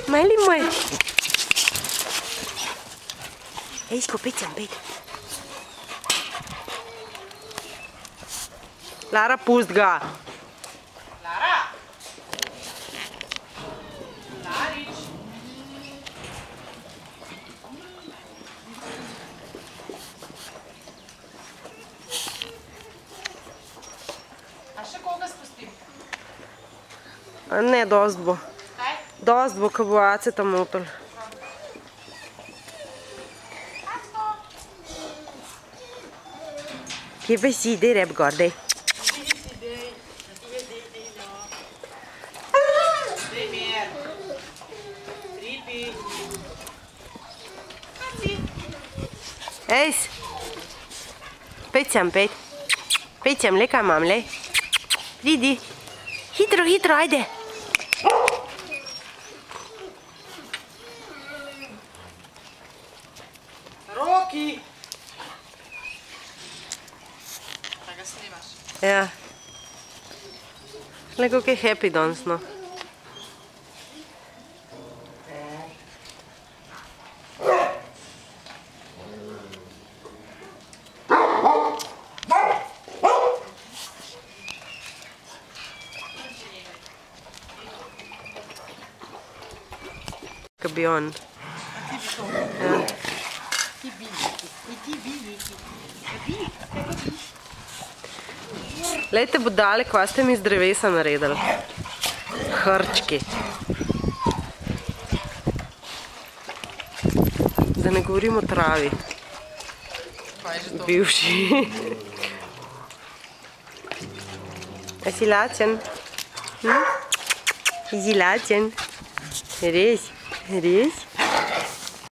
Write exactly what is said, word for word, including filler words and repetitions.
Mali moj. Ej, skupit sem pet. Lara, pust ga. Lara? Larič? A še koga spustim? Ne, dost bo. Kaj? Dost bo, ko bo Aceta motel. Kje pa si, dej rep gor, dej. Dej mir. Ribi. Ejs. Pet sem, pet. Pet sem, le kaj imam, le. Pridi. Hitro, hitro, ajde. Roki. Da ga snimaš. Ja. Le kako je happy danes, no. Ka bi on. Ti bi to. Ja. Ti bi neki. I ti bi neki. Ka bi? Kako bi? Lejte budale, kva ste mi z drevesa naredili. Hrčki. Da ne govorim o travi. Kaj je že to? Bivši. A si lačen? Hm? Si lačen? Res? Res?